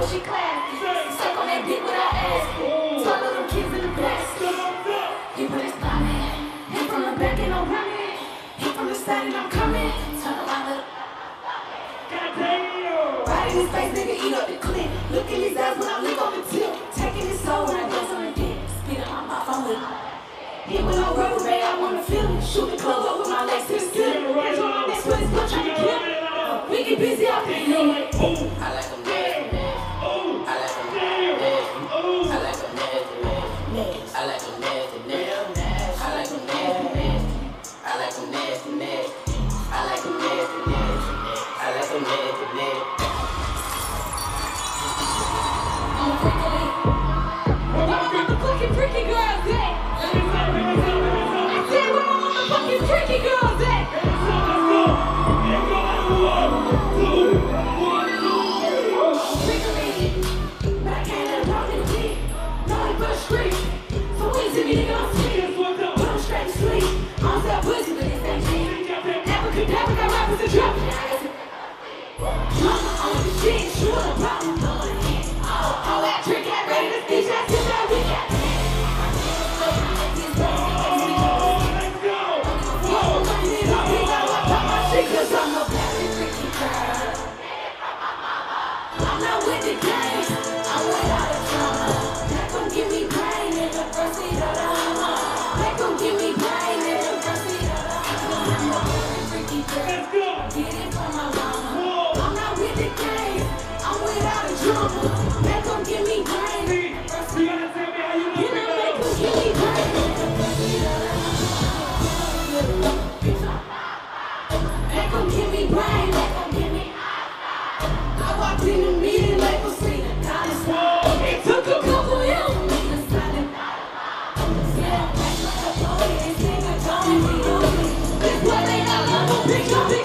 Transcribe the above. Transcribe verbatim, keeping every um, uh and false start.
she classy. Suck on that dick with her ass. Swallow them kids in the plastic. He put his thumb in. Hit from the back and I'm running. Hit from the side and I'm coming. Turn around, little. Right in his face, nigga, eat up the clip. Look in his eyes when I lick on the tip. Taking his soul when I dance on the dick. Spit in my mouth, I'm with it. Hit with no rubber band, I wanna feel it. Shoot the club up with my legs to the ceiling. That's why my next foot is gonna try to kill me. We get busy out there. I like them nasty, nasty. I like them nasty, nasty. I like them nasty, nasty. I like them nasty, nasty. I like them nasty, nasty. I like them nasty, nasty. I like them nasty, nasty. I like them nasty, nasty. I'm freaky. Where my motherfucking freaky girls at? I said where my motherfucking freaky girls at? Big